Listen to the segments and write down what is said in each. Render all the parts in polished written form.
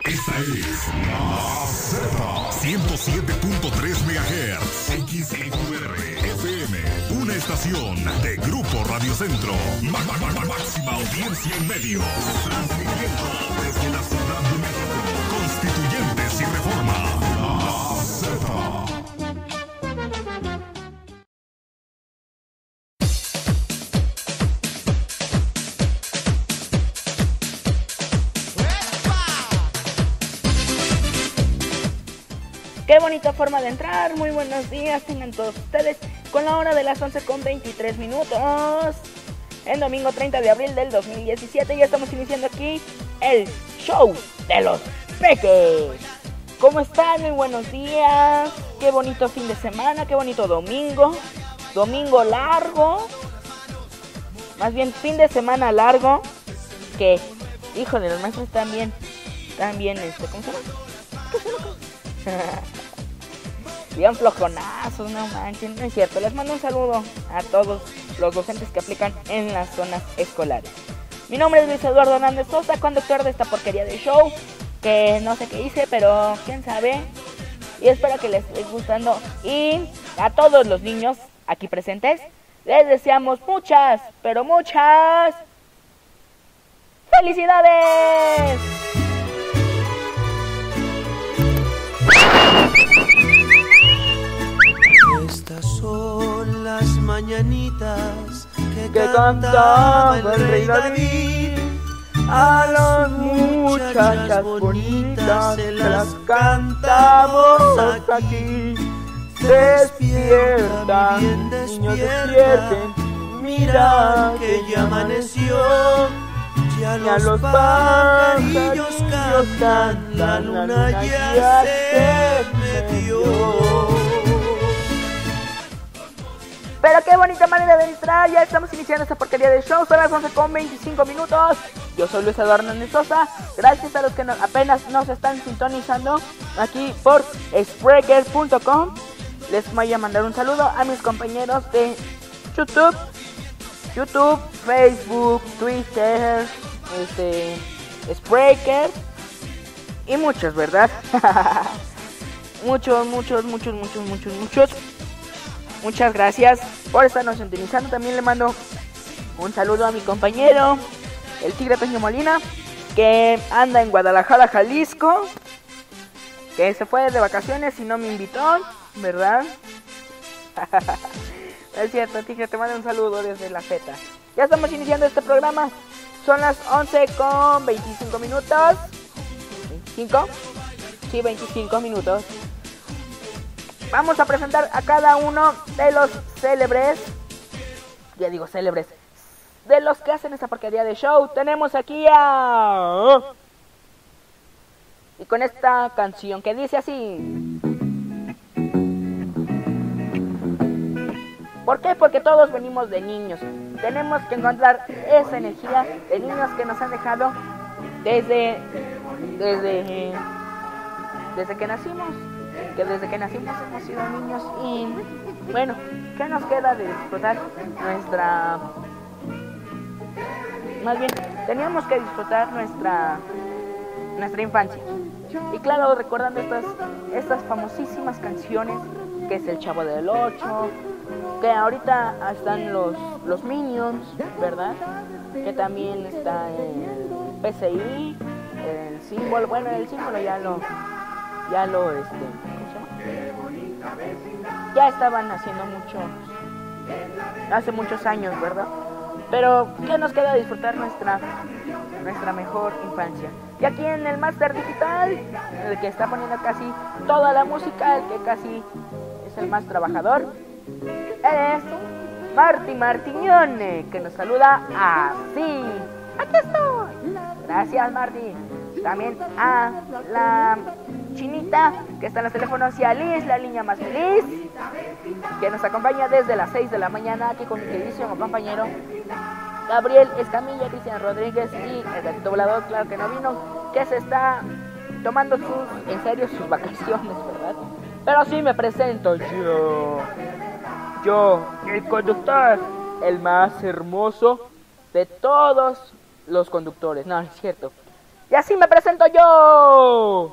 Esta es la Z, 107.3 MHz, XEUR, FM, una estación de Grupo Radio Centro. Máxima audiencia en medios, transmitiendo desde la Ciudad de México, Constituyentes y Reforma. La Z. Qué bonita forma de entrar, muy buenos días tengan todos ustedes con la hora de las 11:23 en domingo 30 de abril del 2017 ya estamos iniciando aquí el show de los peques. ¿Cómo están? Muy buenos días, qué bonito fin de semana, qué bonito domingo largo, más bien fin de semana largo, que, híjole, los maestros también, ¿cómo se llama? Bien flojonazos, no manchen, no es cierto. Les mando un saludo a todos los docentes que aplican en las zonas escolares. Mi nombre es Luis Eduardo Hernández Sosa, conductor de esta porquería de show, que no sé qué hice, pero quién sabe. Y espero que les esté gustando. Y a todos los niños aquí presentes, les deseamos muchas, pero muchas ¡felicidades! Estas son las mañanitas que cantaba el rey David. A las muchachas bonitas se las cantamos aquí. Despierta, niños, despierten. Mira que ya amaneció. Ya los pajarillos cantan, la luna ya se metió. Pero qué bonita manera de entrar, ya estamos iniciando esta porquería de show, son las 11:25. Yo soy Luis Eduardo Hernández Sosa, gracias a los que apenas nos están sintonizando aquí por Spreaker.com. Les voy a mandar un saludo a mis compañeros de YouTube, Facebook, Twitter, Spreaker y muchos, ¿verdad? muchos. Muchas gracias por estarnos sintonizando. También le mando un saludo a mi compañero, el Tigre Peña Molina, que anda en Guadalajara, Jalisco, que se fue de vacaciones y no me invitó, ¿verdad? Es cierto, Tigre, te mando un saludo desde la Z. Ya estamos iniciando este programa. Son las 11:25. ¿25? Sí, 25 minutos. Vamos a presentar a cada uno de los célebres, de los que hacen esta porquería de show. Tenemos aquí y con esta canción que dice así. ¿Por qué? Porque todos venimos de niños. Tenemos que encontrar esa energía de niños que nos han dejado desde que nacimos. Que desde que nacimos hemos sido niños y bueno, ¿qué nos queda de disfrutar más bien, teníamos que disfrutar nuestra infancia? Y claro, recordando estas famosísimas canciones, que es El Chavo del Ocho, que ahorita están los Minions, ¿verdad? Que también está el PCI, el símbolo, bueno, el símbolo ya lo ¿cómo se llama? Ya estaban haciendo hace muchos años, ¿verdad? Pero ¿qué nos queda disfrutar nuestra mejor infancia? Y aquí en el Master Digital, el que está poniendo casi toda la música, el que casi es el más trabajador, es Marti Martignone, que nos saluda así. ¡Aquí estoy! Gracias, Marti. También a la Chinita, que está en los teléfonos, y a Liz, la niña más feliz, que nos acompaña desde las 6 de la mañana, aquí con mi queridísimo compañero Gabriel Escamilla, Cristian Rodríguez y el gatito volador, claro que no vino, que se está tomando en serio sus vacaciones, ¿verdad? Pero sí me presento yo, el conductor, el más hermoso de todos los conductores. No, es cierto. Y así me presento yo.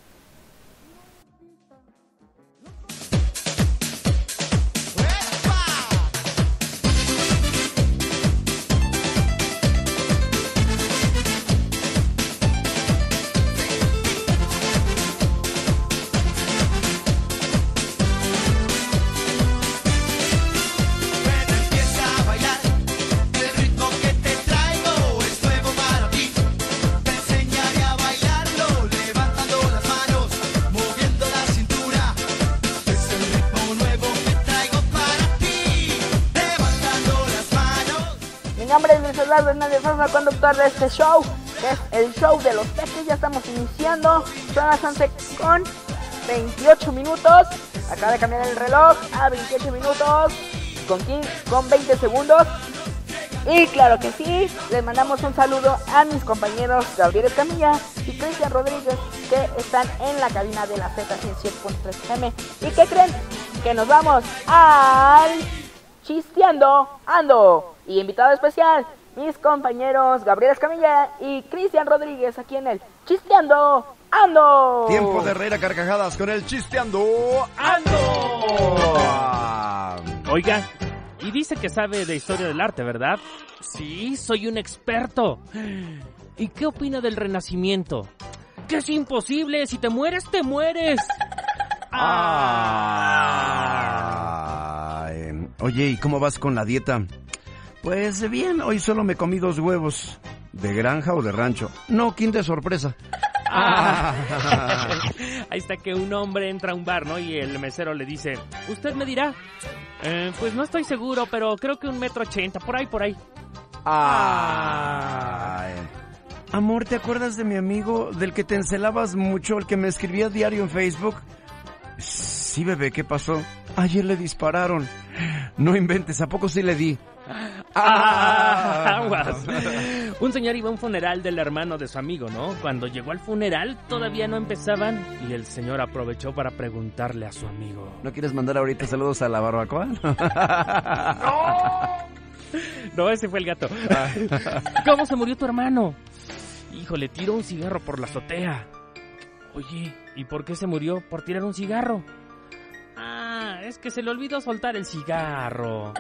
Mi nombre es Luis Eduardo Hernández Sosa, conductor de este show, que es el show de los peques. Ya estamos iniciando, son las 11 con 28 minutos. Acaba de cambiar el reloj a 28 minutos con 20 segundos. Y claro que sí, les mandamos un saludo a mis compañeros Gabriel Escamilla y Cristian Rodríguez, que están en la cabina de la Z107.3 FM. ¿Y qué creen? Que nos vamos al Chisteando Ando. Y invitado especial, mis compañeros Gabriel Escamilla y Cristian Rodríguez, aquí en el Chisteando Ando. Tiempo de reír a carcajadas con el Chisteando Ando. Oiga, y dice que sabe de historia del arte, ¿verdad? Sí, soy un experto. ¿Y qué opina del Renacimiento? ¡Que es imposible! Si te mueres, te mueres. Oye, ¿y cómo vas con la dieta? Pues bien, hoy solo me comí 2 huevos. ¿De granja o de rancho? No, king de sorpresa. Ahí está que un hombre entra a un bar, ¿no? Y el mesero le dice, ¿usted me dirá? Pues no estoy seguro, pero creo que 1,80 m, por ahí. Amor, ¿te acuerdas de mi amigo, del que te encelabas mucho, el que me escribía diario en Facebook? Sí, bebé, ¿qué pasó? Ayer le dispararon. No inventes, ¿a poco sí le di? Aguas. Un señor iba a un funeral del hermano de su amigo, ¿no? Cuando llegó al funeral todavía no empezaban y el señor aprovechó para preguntarle a su amigo, ¿no quieres mandar ahorita saludos a la barbacoa? No, ese fue el gato. ¿Cómo se murió tu hermano? Híjole, tiró un cigarro por la azotea. Oye, ¿y por qué se murió? ¿Por tirar un cigarro? Es que se le olvidó soltar el cigarro.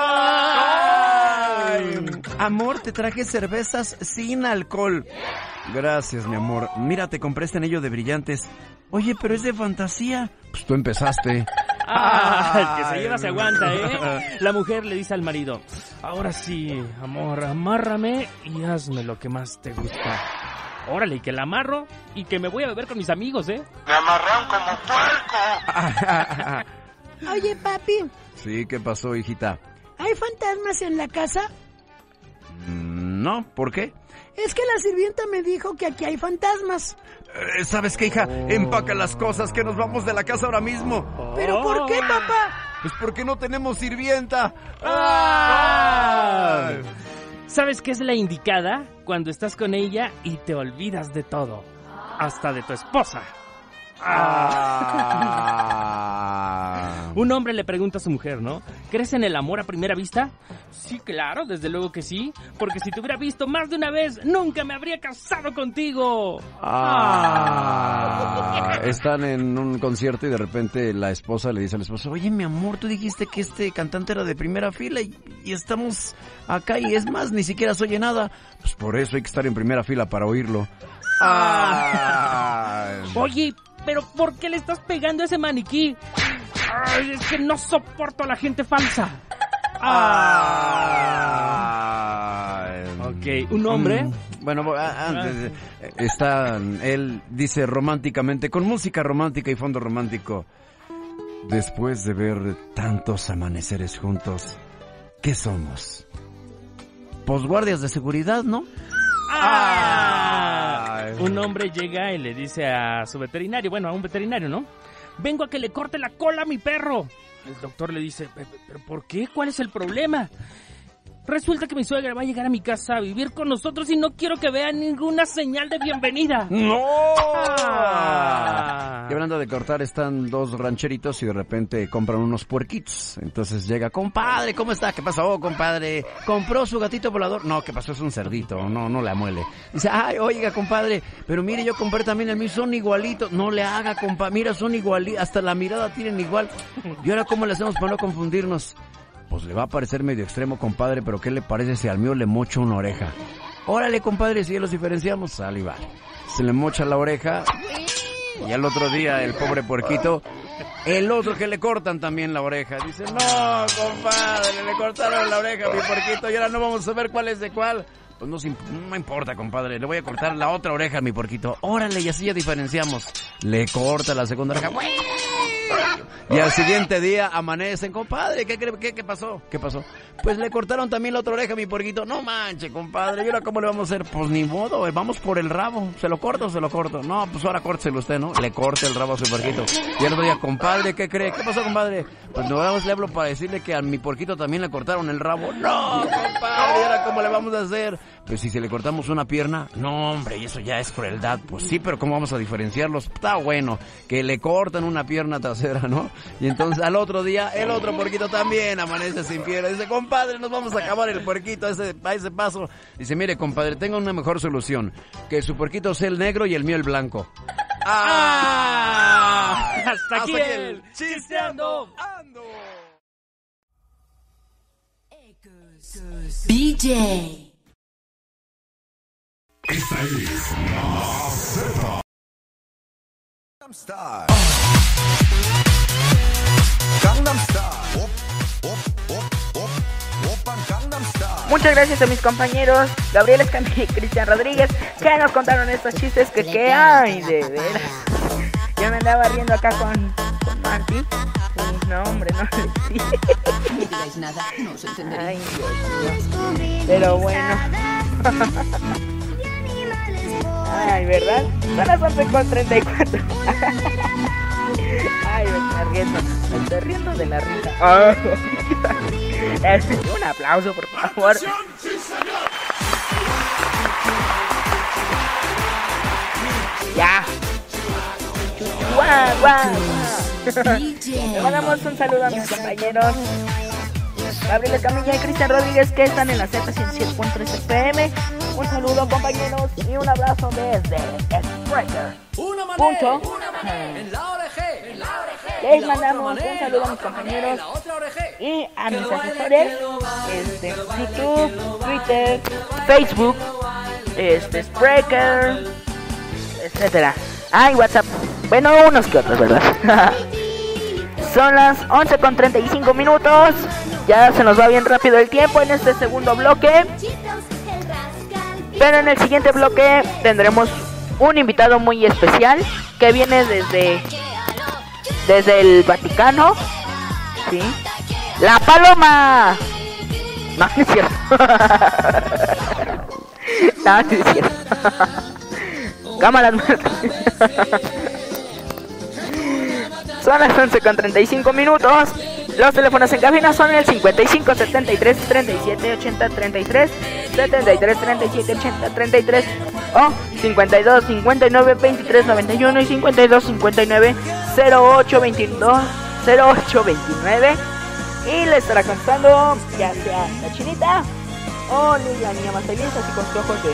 ¡Ay! Amor, te traje cervezas sin alcohol. Gracias, mi amor. Mira, te compré este anillo de brillantes. Oye, pero es de fantasía. Pues tú empezaste. El que se lleva se aguanta, ¿eh? La mujer le dice al marido, ahora sí, amor, amárrame y hazme lo que más te gusta. Órale, y que la amarro y que me voy a beber con mis amigos, ¿eh? Me amarran como puerco. Oye, papi. Sí, ¿qué pasó, hijita? ¿Hay fantasmas en la casa? No, ¿por qué? Es que la sirvienta me dijo que aquí hay fantasmas. ¿Sabes qué, hija? Empaca las cosas, que nos vamos de la casa ahora mismo. ¿Pero por qué, papá? Pues porque no tenemos sirvienta. ¿Sabes qué es la indicada? Cuando estás con ella y te olvidas de todo. Hasta de tu esposa. Un hombre le pregunta a su mujer, ¿no? ¿Crees en el amor a primera vista? Sí, claro, desde luego que sí. Porque si te hubiera visto más de una vez, nunca me habría casado contigo. Están en un concierto y de repente la esposa le dice al esposo, oye, mi amor, tú dijiste que este cantante era de primera fila y estamos acá y es más, ni siquiera se oye nada. Pues por eso hay que estar en primera fila para oírlo. Oye, ¿pero por qué le estás pegando a ese maniquí? Ay, es que no soporto a la gente falsa. Ok, un hombre. Bueno, antes él dice románticamente, con música romántica y fondo romántico. Después de ver tantos amaneceres juntos, ¿qué somos? Posguardias de seguridad, ¿no? Un hombre llega y le dice a su veterinario, bueno, a un veterinario, ¿no? Vengo a que le corte la cola a mi perro. El doctor le dice, ¿pero por qué? ¿Cuál es el problema? Resulta que mi suegra va a llegar a mi casa a vivir con nosotros y no quiero que vea ninguna señal de bienvenida. ¡No! Ah. Y hablando de cortar, están dos rancheritos y de repente compran unos puerquitos. Entonces llega, compadre, ¿cómo está? ¿Qué pasó, compadre? ¿Compró su gatito volador? No, ¿qué pasó? Es un cerdito, no le amuele. Dice, ay, oiga, compadre, pero mire, yo compré también el mío, son igualitos. No le haga, compadre, mira, son igualitos, hasta la mirada tienen igual. ¿Y ahora cómo le hacemos para no confundirnos? Pues le va a parecer medio extremo, compadre, pero ¿qué le parece si al mío le mocho una oreja? Órale, compadre, si ya los diferenciamos, sale y vale. Se le mocha la oreja y al otro día el pobre puerquito, el otro que le cortan también la oreja. Dice, no, compadre, le cortaron la oreja a mi puerquito y ahora no vamos a ver cuál es de cuál. Pues no importa, compadre, le voy a cortar la otra oreja a mi puerquito. Órale, y así ya diferenciamos. Le corta la segunda oreja. Y al siguiente día amanecen, compadre, ¿qué pasó? ¿Qué pasó? Pues le cortaron también la otra oreja a mi puerquito. No manche, compadre, ¿y ahora cómo le vamos a hacer? Pues ni modo, vamos por el rabo. ¿Se lo corto o se lo corto? No, pues ahora córteselo usted, ¿no? Le corta el rabo a su puerquito. Y el otro día, compadre, ¿qué cree? ¿Qué pasó, compadre? Pues no, le hablo para decirle que a mi puerquito también le cortaron el rabo. No, compadre, ¿y ahora cómo le vamos a hacer? Pues si le cortamos una pierna, no, hombre, y eso ya es crueldad. Pues sí, pero ¿cómo vamos a diferenciarlos? Está bueno que le cortan una pierna trasera, ¿no? Y entonces al otro día, el otro puerquito también amanece sin pierna. Dice, compadre, nos vamos a acabar el puerquito a ese paso. Dice, mire, compadre, tengo una mejor solución. Que su puerquito sea el negro y el mío el blanco. ¡Ah! Hasta aquí el Chisteando Ando. DJ. Esta es la Z. Muchas gracias a mis compañeros Gabriel Escamilla y Cristian Rodríguez, que nos contaron estos chistes que hay de veras. Yo me andaba riendo acá con Marty. Y no, hombre, no le sí. No digáis nada, no os entenderéis. Ay, Dios mío. Pero bueno. Ay, ¿verdad? Son las 11:34. Ay, me estoy riendo de la risa. Un aplauso, por favor. Ya. Guau, guau. Le mandamos un saludo a mis compañeros Gabriel Escamilla y Cristian Rodríguez, que están en la Z107.3 FM. Un saludo, compañeros, y un abrazo desde Spreaker. Les mandamos un saludo a mis compañeros y a mis asesores, YouTube, Twitter, Facebook, Spreaker, etcétera. Ah, y WhatsApp. Bueno, unos que otros, ¿verdad? Son las 11:35 minutos. Ya se nos va bien rápido el tiempo en este segundo bloque. Pero en el siguiente bloque tendremos un invitado muy especial que viene desde el Vaticano. ¿Sí? ¡La Paloma! No, no es cierto. No, no es cierto. Cámaras muertas. Son las 11:35 minutos. Los teléfonos en cabina son el 55 73 37 80 33, 73 37 80 33 o 52 59 23 91 y 52 59 08 22 08 29. Y le estará contando ya sea la Chinita o la niña más feliz, así con sus ojos de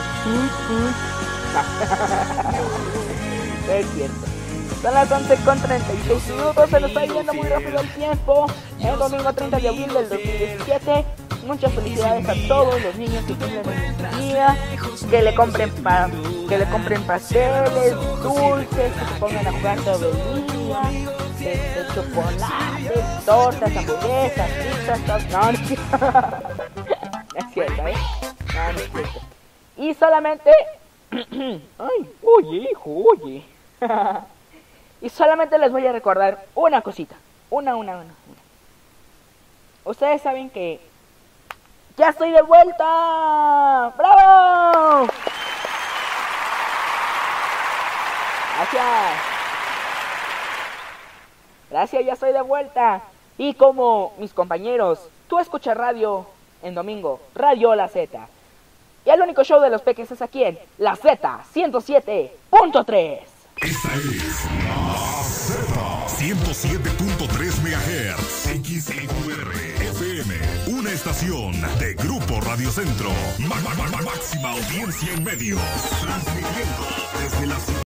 no es cierto. Son las 11:36 minutos, se nos está yendo muy rápido el tiempo. El domingo 30 de abril del 2017. Muchas felicidades a todos los niños que cumplen en día. Que le compren pasteles, dulces, que se pongan a jugar todo el día. Chocolates, tortas, hamburguesas, pizzas, no es cierto, ¿eh? No es cierto. Y solamente... Ay, oye, hijo, oye. Y solamente les voy a recordar una cosita. Una. Ustedes saben que ya estoy de vuelta. ¡Bravo! Gracias, ya estoy de vuelta. Y como mis compañeros, Tú Escuchas Radio en domingo, Radio La Z. Y el único show de los peques es aquí en La Z 107.3. Esta es La Z 107.3 MHz XEUR FM, una estación de Grupo Radio Centro. Máxima audiencia en medios, transmitiendo desde la ciudad.